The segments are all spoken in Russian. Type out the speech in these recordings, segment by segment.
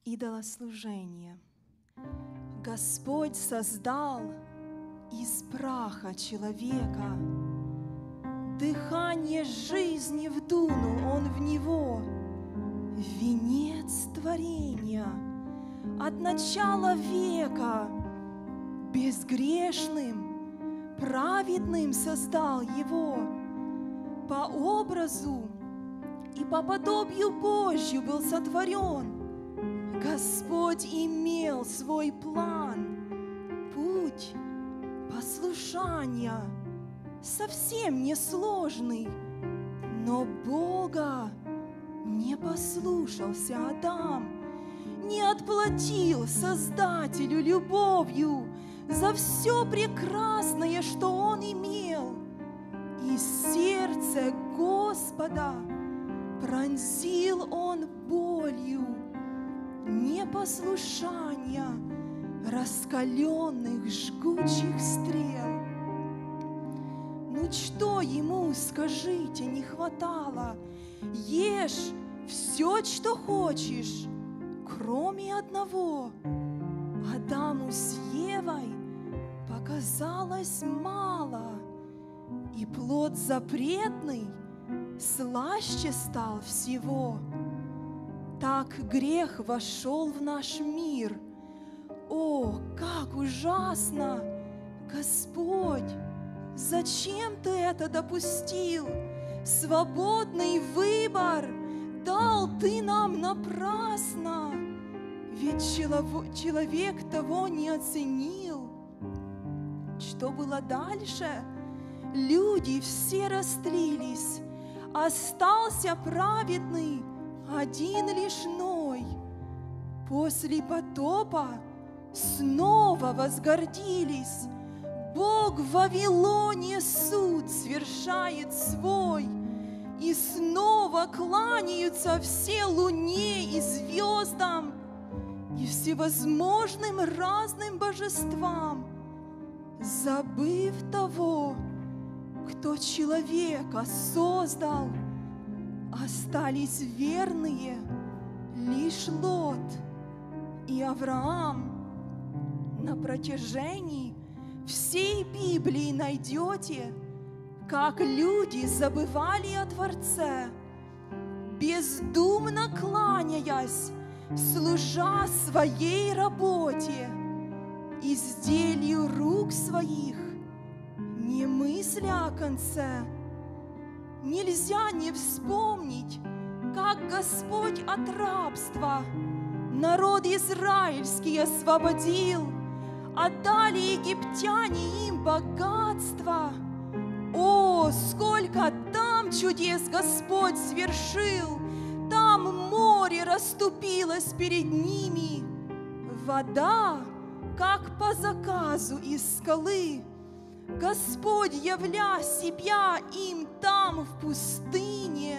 Идолослужение. Господь создал из праха человека, дыхание жизни вдунул Он в него, венец творения от начала века, безгрешным, праведным создал его, по образу и по подобию Божью был сотворен. Господь имел свой план, путь послушания, совсем несложный, но Бога не послушался Адам, не отплатил Создателю любовью за все прекрасное, что он имел. И сердце Господа пронзил он болью непослушания, раскаленных жгучих стрел. Ну что ему, скажите, не хватало? Ешь все, что хочешь, кроме одного. Адаму с Евой показалось мало, и плод запретный слаще стал всего. Так грех вошел в наш мир. О, как ужасно! Господь, зачем Ты это допустил? Свободный выбор дал Ты нам напрасно, ведь человек того не оценил. Что было дальше? Люди все растлились, остался праведный один лишь Ной. После потопа снова возгордились. Бог в Вавилоне суд свершает свой, и снова кланяются все луне и звездам и всевозможным разным божествам, забыв того, кто человека создал. Остались верные лишь Лот и Авраам. На протяжении всей Библии найдете, как люди забывали о Творце, бездумно кланяясь, служа своей работе, изделию рук своих, не мысля о конце. Нельзя не вспомнить, как Господь от рабства народ израильский освободил, отдали египтяне им богатство. О, сколько там чудес Господь свершил! Там море расступилось перед ними, вода, как по заказу из скалы. Господь, явля себя им там в пустыне,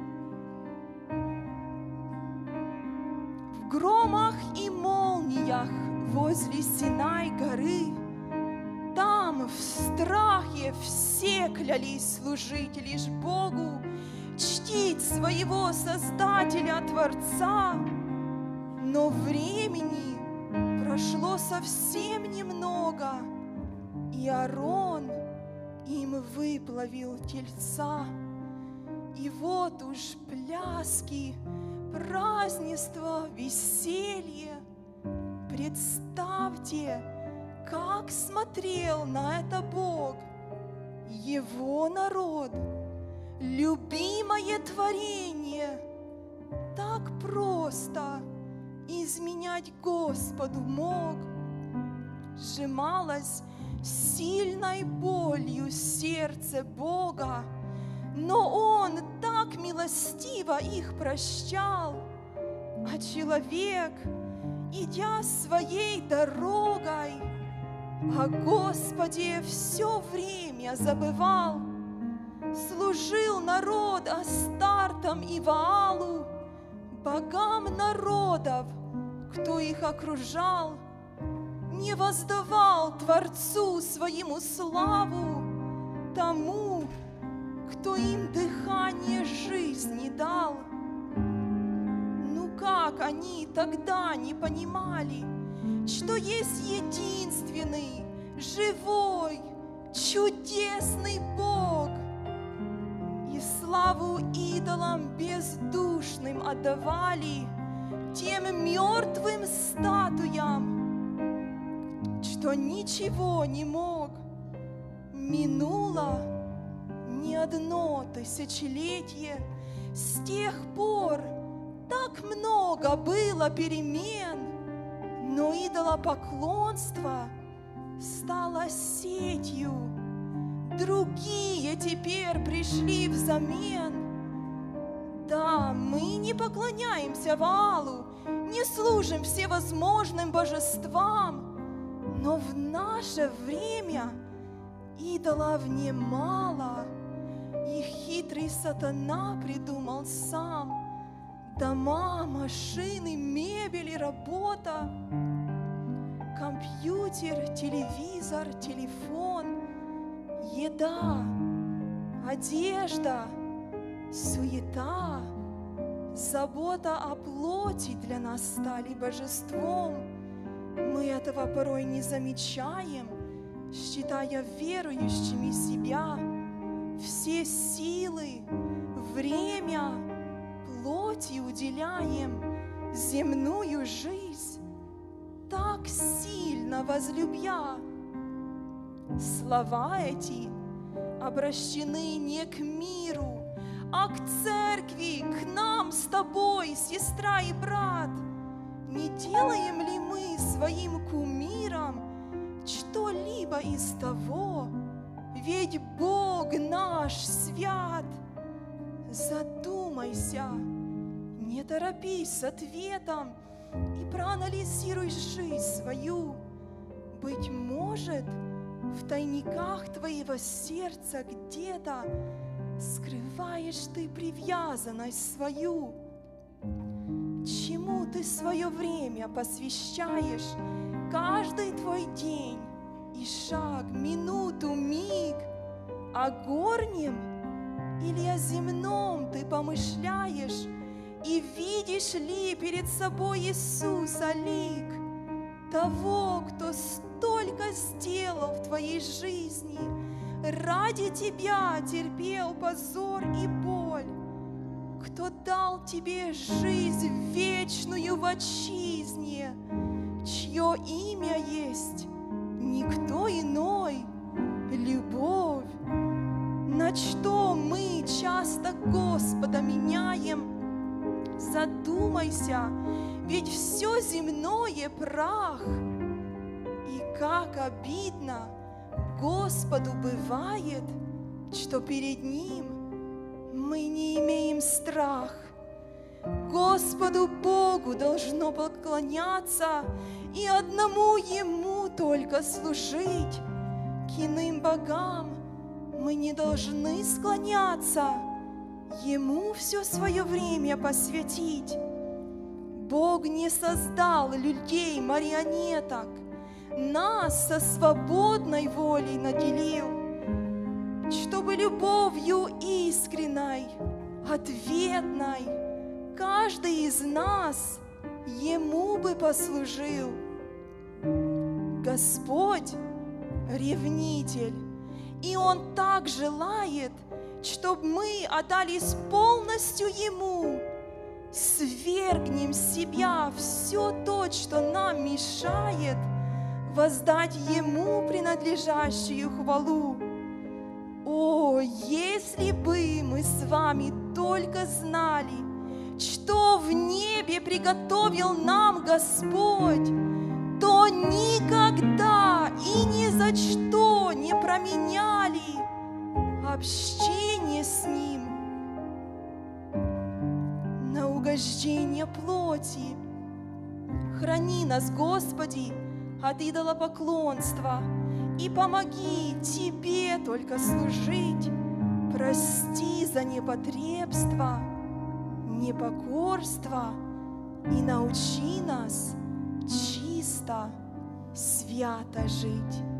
в громах и молниях возле Синай горы. Там в страхе все клялись служить лишь Богу, чтить своего Создателя, Творца. Но времени прошло совсем немного, и Аарон им выплавил тельца. И вот уж пляски, празднества, веселье. Представьте, как смотрел на это Бог, Его народ, любимое творение. Так просто изменять Господу мог. Сжималось сильной болью сердце Бога, но Он так милостиво их прощал, а человек, идя своей дорогой, о Господе все время забывал. Служил народ Астартам и Ваалу, богам народов, кто их окружал, не воздавал Творцу своему славу, тому, кто им дыхание жизни дал. Ну как они тогда не понимали, что есть единственный, живой, чудесный Бог, и славу идолам бездушным отдавали, тем мертвым статуям, что ничего не мог. Минуло не одно тысячелетие, с тех пор так много было перемен, но идолопоклонство стало сетью. Другие теперь пришли взамен. Да, мы не поклоняемся Ваалу, не служим всевозможным божествам, но в наше время идолов немало, и хитрый сатана придумал сам дома, машины, мебель и работа, компьютер, телевизор, телефон, еда, одежда, суета, забота о плоти для нас стали божеством. Мы этого порой не замечаем, считая верующими себя. Все силы, время, плоти уделяем, земную жизнь так сильно возлюбя. Слова эти обращены не к миру, а к церкви, к нам с тобой, сестра и брат. Не делаем ли мы своим кумиром что-либо из того? Ведь Бог наш свят. Задумайся, не торопись с ответом и проанализируй жизнь свою. Быть может, в тайниках твоего сердца где-то скрываешь ты привязанность свою. Чему ты свое время посвящаешь, каждый твой день и шаг, минуту, миг? О горнем или о земном ты помышляешь, и видишь ли перед собой Иисуса лик того, кто столько сделал в твоей жизни, ради тебя терпел позор и боль, кто дал тебе жизнь вечную в отчизне, чье имя есть никто иной, любовь. На что мы часто Господа меняем? Задумайся, ведь все земное прах. И как обидно Господу бывает, что перед Ним мы не имеем страх. Господу Богу должно поклоняться и одному Ему только служить. К иным богам мы не должны склоняться, Ему все свое время посвятить. Бог не создал людей марионеток, нас со свободной волей наделил, чтобы любовью искренней, ответной, каждый из нас Ему бы послужил. Господь — ревнитель, и Он так желает, чтобы мы отдались полностью Ему, свергнем с себя все то, что нам мешает, воздать Ему принадлежащую хвалу. О, если бы мы с вами только знали, что в небе приготовил нам Господь, то никогда и ни за что не променяли общение с Ним на угождение плоти. Храни нас, Господи, от идолопоклонства и помоги Тебе только служить. Прости за непотребство, непокорство и научи нас чисто, свято жить.